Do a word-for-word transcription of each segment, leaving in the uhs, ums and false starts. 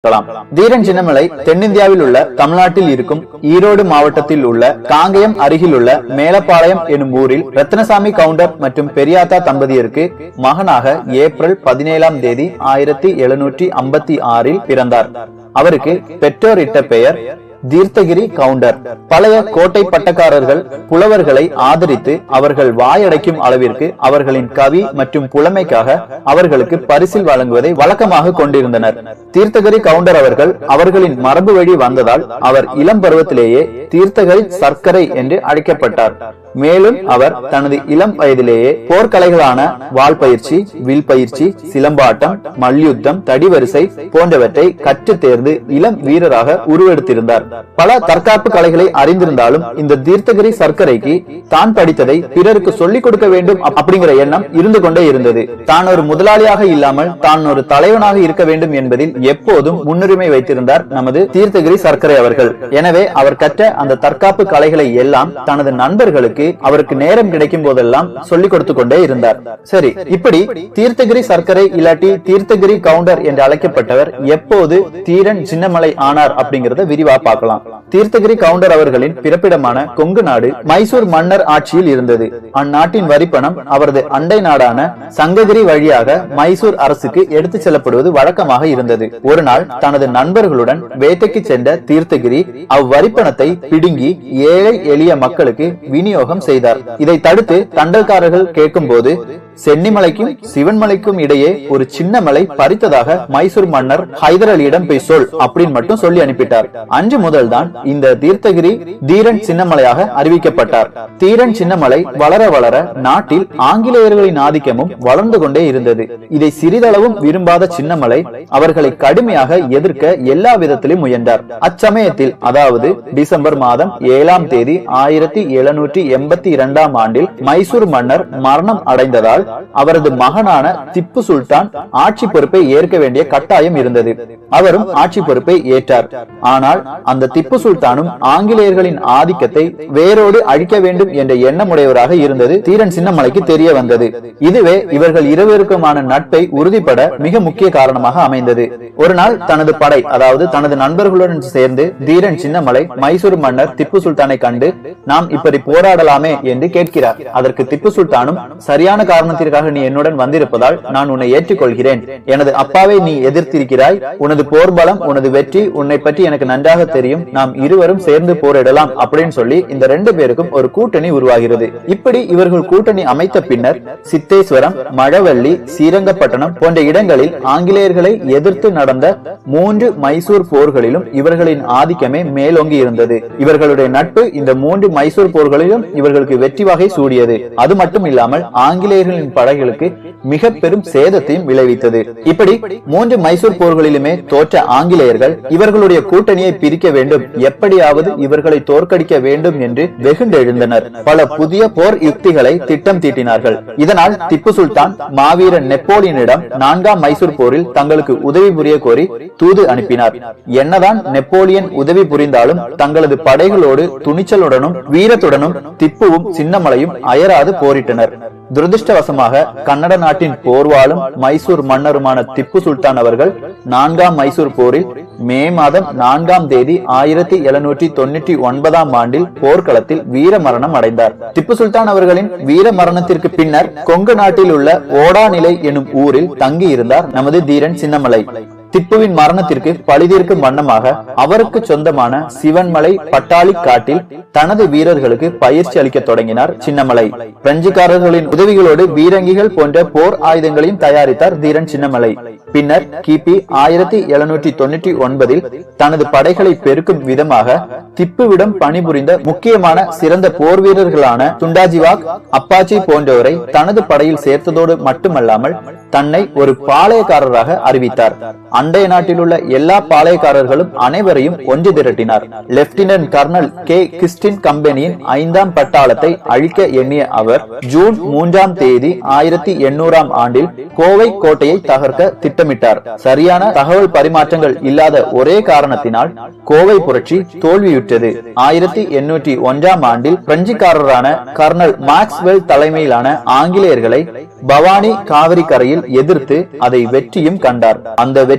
தீரன் சின்னமலை தென்னிந்தியாவில் உள்ள தமிழ்நாட்டில் இருக்கும் ஈரோடு மாவட்டத்தில் உள்ள காங்கயம் அருகில் உள்ள மேலப்பாளையம் எனும் ஊரில் ரத்னசாமி கவுண்டர் மற்றும் பெரியாத்தா தம்பதியருக்கு மகனாக ஏப்ரல் பதினேழாம் தேதி ஆயிரத்தி எழுநூற்றி ஐம்பத்தி ஆறில் பிறந்தார். அவருக்கு பெற்றோர் இட்ட பெயர் தீர்த்தகிரி கவுண்டர். பழைய கோட்டை பட்டக்காரர்கள் புலவர்களை ஆதரித்து அவர்கள் வாயடைக்கும் அளவிற்கு அவர்களின் கவி மற்றும் புலமைக்காக அவர்களுக்கு பரிசில் வழங்குவதை வழக்கமாக கொண்டிருந்தனர். தீர்த்தகிரி கவுண்டர் அவர்கள் அவர்களின் மரபு வழி வந்ததால் அவர் இளம் பருவத்திலேயே தீர்த்தகிரி சர்க்கரை என்று அழைக்கப்பட்டார். மேலும் அவர் தனது இளம் வயதிலேயே போர்க்கலைகளான வாள் பயிற்சி, வில் பயிற்சி, சிலம்பாட்டம், மல்யுத்தம், தடிவரிசை போன்றவற்றை கற்று தேர்ந்து இளம் வீரராக உருவெடுத்திருந்தார். பல தற்காப்பு கலைகளை அறிந்திருந்தாலும் இந்த தீர்த்தகிரி சர்க்கரைக்கு தான் படித்ததை பிறருக்கு சொல்லிக் கொடுக்க வேண்டும் அப்படிங்கிற எண்ணம் இருந்து கொண்டே இருந்தது. தான் ஒரு முதலாளியாக இல்லாமல் தான் ஒரு தலைவனாக இருக்க வேண்டும் என்பதில் எப்போதும் முன்னுரிமை வைத்திருந்தார் நமது தீர்த்தகிரி சர்க்கரை அவர்கள். எனவே அவர் கற்ற அந்த தற்காப்பு கலைகளை எல்லாம் தனது நண்பர்களுக்கு அவருக்கு நேரம் கிடைக்கும் போதெல்லாம் சொல்லிக் கொடுத்து கொண்டே இருந்தார். சரி, இப்படி தீர்த்தகிரி சர்க்கரை இல்லாட்டி தீர்த்தகிரி கவுண்டர் என்று அழைக்கப்பட்டவர் எப்போது தீரன் சின்னமலை ஆனார் அப்படிங்கறத விரிவா பார்க்கலாம். தீர்த்தகிரி கவுண்டர் அவர்களின் பிறப்பிடமான கொங்கு நாடு மைசூர் மன்னர் ஆட்சியில் இருந்தது. அந்நாட்டின் வரிப்பணம் அவரது அண்டை நாடான சங்ககிரி வழியாக மைசூர் அரசுக்கு எடுத்துச் செல்லப்படுவது வழக்கமாக இருந்தது. ஒரு நாள் தனது நண்பர்களுடன் வேட்டைக்கு சென்ற தீர்த்தகிரி அவ்வரிப்பணத்தை பிடுங்கி ஏழை எளிய மக்களுக்கு விநியோகம் செய்தார். இதை தடுத்து தண்டல்காரர்கள் கேட்கும் போது சென்னிமலைக்கும் சிவன்மலைக்கும் இடையே ஒரு சின்ன மலை பறித்ததாக மைசூர் மன்னர் ஹைதர் அலியிடம் போய் சொல் அப்படின்னு மட்டும் சொல்லி அனுப்பிட்டார். அன்று முதல் தான் இந்த தீர்த்தகிரி தீரன் சின்னமலையாக அறிவிக்கப்பட்டார். தீரன் சின்னமலை வளர வளர நாட்டில் ஆங்கிலேயர்களின் ஆதிக்கமும் வளர்ந்து கொண்டே இருந்தது. இதை சிறிதளவும் விரும்பாத சின்னமலை அவர்களை கடுமையாக எதிர்க்க எல்லா விதத்திலும் முயன்றார். அச்சமயத்தில், அதாவது டிசம்பர் மாதம் ஏழாம் தேதி ஆயிரத்தி எழுநூற்றி எண்பத்தி இரண்டாம் ஆண்டில் மைசூர் மன்னர் மரணம் அடைந்ததால் அவரது மகனான திப்பு சுல்தான் ஆட்சி பொறுப்பை ஏற்க வேண்டிய கட்டாயம் இருந்தது. அவரும் ஆட்சி பொறுப்பை ஏற்றார். ஆனால் அந்த திப்பு சுல்தானும் ஆங்கிலேயர்களின் ஆதிக்கத்தை வேரோடு அழிக்க வேண்டும் என்ற எண்ணமுடையவராக இருந்தது தீரன் சின்னமலைக்கு தெரிய வந்தது. இதுவே இவர்கள் இருவருக்குமான நட்பை உறுதிப்பட மிக முக்கிய காரணமாக அமைந்தது. ஒரு நாள் தனது படை, அதாவது தனது நண்பர்களுடன் சேர்ந்து தீரன் சின்னமலை மைசூர் மன்னர் திப்பு சுல்தானை கண்டு நாம் இப்படி போராடலாமே என்று கேட்கிறார். அதற்கு திப்பு சுல்தானும் சரியான காரணத்திற்காக நீ என்னுடன் வந்திருப்பதால் நான் உன்னை ஏற்றுக்கொள்கிறேன். எனது அப்பாவை நீ எதிர்த்திருக்கிறாய். உனது போர்பலம், உனது வெற்றி, உன்னை பற்றி எனக்கு நன்றாக தெரியும். நாம் இருவரும் சேர்ந்து போரிடலாம் அப்படின்னு சொல்லி இந்த ரெண்டு பேருக்கும் ஒரு கூட்டணி உருவாகிறது. இப்படி இவர்கள் கூட்டணி அமைத்த பின்னர் சித்தேஸ்வரம், மழவள்ளி, ஸ்ரீரங்கப்பட்டணம் போன்ற இடங்களில் ஆங்கிலேயர்களை எதிர்த்து நடந்த மூன்று மைசூர் போர்களிலும் இவர்களின் ஆதிக்கமே மேலோங்கி இருந்தது. இவர்களுடைய நட்பு இந்த மூன்று மைசூர் போர்களிலும் இவர்களுக்கு வெற்றி வகை சூடியது. அது மட்டும் இல்லாமல் ஆங்கிலேயர்களின் படைகளுக்கு மிக பெரும் சேதத்தையும் விளைவித்தது. இப்படி மூன்று மைசூர் போர்களிலுமே தோற்ற ஆங்கிலேயர்கள் இவர்களுடைய கூட்டணியை பிரிக்க வேண்டும், எப்படியாவது இவர்களை தோற்கடிக்க வேண்டும் என்று வெகுண்டெழுந்தனர். பல புதிய போர் யுக்திகளை திட்டம் தீட்டினார்கள். இதனால் திப்பு சுல்தான் மாவீரன் நெப்போலியனிடம் நான்காம் மைசூர் போரில் தங்களுக்கு உதவி புரிய கோரி தூது அனுப்பினார். என்னதான் நெப்போலியன் உதவி புரிந்தாலும் தங்களது படைகளோடு துணிச்சலுடனும் வீரத்துடனும் திப்புவும் சின்னமலையும் அயராது போரிட்டனர். துரதிருஷ்டவசமாக கன்னட நாட்டின் போர்வாலும் மைசூர் மன்னருமான திப்பு சுல்தான் அவர்கள் நான்காம் மைசூர் போரில் மே மாதம் நான்காம் தேதி ஆயிரத்தி எழுநூற்றி தொண்ணூற்றி ஒன்பதாம் ஆண்டில் போர்க்களத்தில் வீர மரணம் அடைந்தார். திப்பு சுல்தான் அவர்களின் வீர மரணத்திற்கு பின்னர் கொங்கு நாட்டில் உள்ள ஓடாநிலை எனும் ஊரில் தங்கி இருந்தார் நமது தீரன் சின்னமலை. திப்புவின் மரணத்திற்கு பழிதீர்க்கும் வண்ணமாக அவருக்கு சொந்தமான சிவன்மலை பட்டாளி காட்டில் தனது வீரர்களுக்கு பயிற்சி அளிக்க தொடங்கினார் சின்னமலை. பிரெஞ்சுக்காரர்களின் உதவிகளோடு பீரங்கிகள் போன்ற போர் ஆயுதங்களையும் தயாரித்தார் தீரன் சின்னமலை. பின்னர் கிபி ஆயிரத்தி எழுநூற்றி தொண்ணூற்றி ஒன்பதில் தனது படைகளை பெருக்கும் விதமாக திப்புவிடம் பணிபுரிந்த முக்கியமான சிறந்த போர் வீரர்களான துண்டாஜிவாக், அப்பாச்சி போன்றவரை தனது படையில் சேர்த்ததோடு மட்டுமல்லாமல் தன்னை ஒரு பாளையக்காரராக அறிவித்தார். அண்டைய நாட்டில் உள்ள எல்லா பாளையக்காரர்களும் அனைவரையும் ஒன்று திரட்டினார். லெப்டினன்ட் கர்னல் கே கிறிஸ்டின் கம்பெனியின் ஐந்தாம் பட்டாளத்தை அழிக்க எண்ணிய அவர் ஜூன் மூன்றாம் தேதி ஆயிரத்தி எண்ணூறாம் ஆண்டில் கோவை கோட்டையை தகர்க்க திட்டமிட்டார். சரியான தகவல் பரிமாற்றங்கள் இல்லாத ஒரே காரணத்தினால் கோவை புரட்சி தோல்வியுற்றது. ஆயிரத்தி எண்ணூற்றி ஒன்றாம் ஆண்டில் பிரெஞ்சுக்காரரான கர்னல் மேக்ஸ்வெல் தலைமையிலான ஆங்கிலேயர்களை பவானி காவிரி கரையில் எதிர்த்து அதை வெற்றியும் கண்டார். அந்த வெற்றி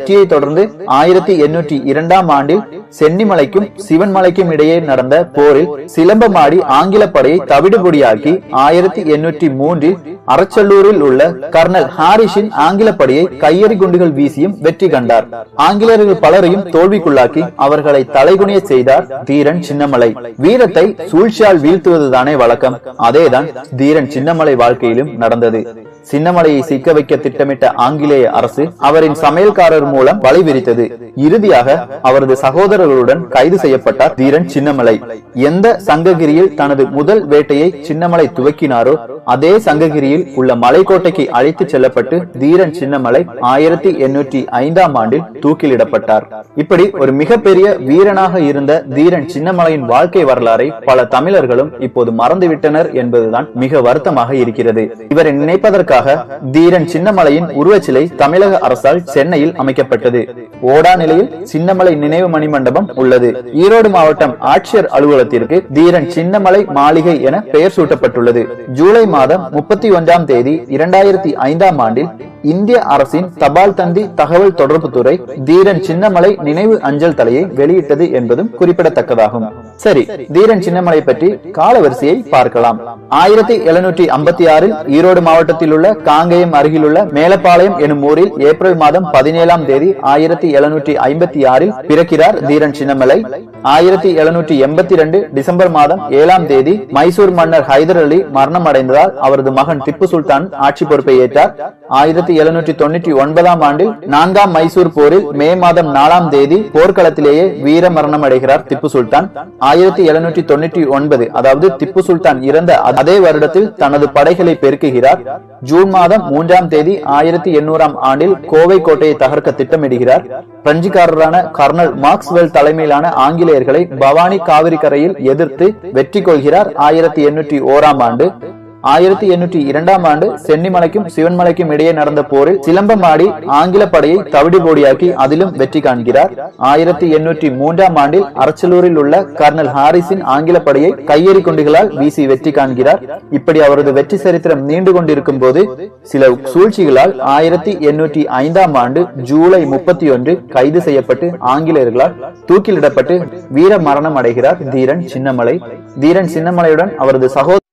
வெற்றியை தொடர்ந்து ஆயிரத்தி எண்ணூற்றி இரண்டாம் ஆண்டில் சென்னிமலைக்கும் சிவன்மலைக்கும் இடையே நடந்த போரில் சிலம்பமாடி ஆங்கில படையை தவிடுபொடியாக்கி ஆயிரத்தி எண்ணூற்றி மூன்றில் அரச்சல்லூரில் உள்ள கர்னல் ஹாரிஸின் ஆங்கில படையை கையெறி குண்டுகள் வீசியும் வெற்றி கண்டார். ஆங்கிலேயர்கள் பலரையும் தோல்விக்குள்ளாக்கி அவர்களை தலைகுனிய செய்தார் தீரன் சின்னமலை. வீரத்தை சூழ்ச்சியால் வீழ்த்துவதுதானே வழக்கம். அதேதான் தீரன் சின்னமலை வாழ்க்கையிலும் நடந்தது. சின்னமலையை சிக்க வைக்க திட்டமிட்ட ஆங்கிலேய அரசு அவரின் சமையல்காரர் மூலம் வலை விரித்தது. இறுதியாக அவரது சகோதரர்களுடன் கைது செய்யப்பட்டார் தீரன் சின்னமலை. எந்த சங்ககிரியில் தனது முதல் வேட்டையை சின்னமலை துவக்கினாரோ அதே சங்ககிரியில் உள்ள மலைக்கோட்டைக்கு அழைத்து செல்லப்பட்டு தீரன் சின்னமலை ஆயிரத்தி எண்ணூற்றி ஐந்தாம் ஆண்டில் தூக்கிலிடப்பட்டார். இப்படி ஒரு மிகப்பெரிய வீரனாக இருந்த தீரன் சின்னமலையின் வாழ்க்கை வரலாறை பல தமிழர்களும் இப்போது மறந்துவிட்டனர் என்பதுதான் மிக வருத்தமாக இருக்கிறது. இவரை நினைப்பதற்காக தீரன் சின்னமலையின் உருவச்சிலை தமிழக அரசால் சென்னையில் அமைக்கப்பட்டது. ஓடா நிலையில் சின்னமலை நினைவு மணிமண்டபம் உள்ளது. ஈரோடு மாவட்டம் ஆட்சியர் அலுவலகத்திற்கு தீரன் சின்னமலை மாளிகை என பெயர் சூட்டப்பட்டுள்ளது. ஜூலை மாதம் முப்பத்தி ஒன்றாம் தேதி இரண்டாயிரத்தி ஐந்தாம் ஆண்டில் இந்திய அரசின் தபால் தந்தி தகவல் தொடர்பு துறை தீரன் சின்னமலை நினைவு அஞ்சல் தலையை வெளியிட்டது என்பதும் குறிப்பிடத்தக்கதாகும். சரி, தீரன் சின்னமலை பற்றி காலவரிசையை பார்க்கலாம். ஆயிரத்தி எழுநூற்றி ஐம்பத்தி ஆறில் ஈரோடு மாவட்டத்தில் உள்ள காங்கேயம் அருகிலுள்ள மேலப்பாளையம் எனும் ஊரில் ஏப்ரல் மாதம் பதினேழாம் தேதி ஆயிரத்தி எழுநூற்றி ஐம்பத்தி ஆறில் பிறக்கிறார் தீரன் சின்னமலை. ஆயிரத்தி எழுநூற்றி எண்பத்தி இரண்டு டிசம்பர் மாதம் ஏழாம் தேதி மைசூர் மன்னர் ஹைதர் அலி மரணம் அடைந்ததால் அவரது மகன் திப்பு சுல்தான் ஆட்சி பொறுப்பை ஏற்றார். ஆயிரத்தி எழுநூற்றி தொண்ணூற்றி ஒன்பதாம் ஆண்டில் நான்காம் மைசூர் போரில் மே மாதம் நாலாம் தேதி போர்க்களத்திலேயே வீர மரணம் அடைகிறார் திப்பு சுல்தான். ஆயிரத்தி எழுநூற்றி தொண்ணூற்றி ஒன்பது அதாவது திப்பு சுல்தான் இறந்த அதே வருடத்தில் தனது படைகளை பெருக்குகிறார். ஜூன் மாதம் மூன்றாம் தேதி ஆயிரத்தி எண்ணூறாம் ஆண்டில் கோவை கோட்டையை தகர்க்க திட்டமிடுகிறார். பிரெஞ்சுக்காரரான கர்னல் மார்க்ஸ்வெல் தலைமையிலான ஆங்கிலேயர்களை பவானி காவிரி கரையில் எதிர்த்து வெற்றி கொள்கிறார். ஆயிரத்தி எண்ணூற்றி ஓராம் ஆண்டு ஆயிரத்தி எண்ணூற்றி இரண்டாம் ஆண்டு சென்னிமலைக்கும் சிவன்மலைக்கும் இடையே நடந்த போரில் சிலம்பமாடி ஆங்கில படையை தவிடுபொடியாக்கி அதிலும் வெற்றி காண்கிறார். ஆயிரத்தி எண்ணூற்றி மூன்றாம் ஆண்டில் அரச்சலூரில் உள்ள கர்னல் ஹாரிஸின் ஆங்கில படையை கையெறி குண்டுகளால் வீசி வெற்றி காண்கிறார். இப்படி அவரது வெற்றி சரித்திரம் நீண்டு கொண்டிருக்கும் போது சில சூழ்ச்சிகளால் ஆயிரத்தி எண்ணூற்றி ஐந்தாம் ஆண்டு ஜூலை முப்பத்தி ஒன்று கைது செய்யப்பட்டு ஆங்கிலேயர்களால் தூக்கிலிடப்பட்டு வீர மரணம் அடைகிறார் தீரன் சின்னமலை. தீரன் சின்னமலையுடன் அவரது சகோதரர்